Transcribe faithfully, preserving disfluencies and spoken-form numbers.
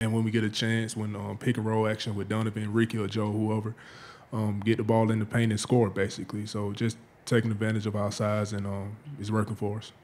And when we get a chance, when um, pick and roll action with Donovan, Ricky, or Joe, whoever, um, get the ball in the paint and score basically. So just taking advantage of our size and um, it's working for us.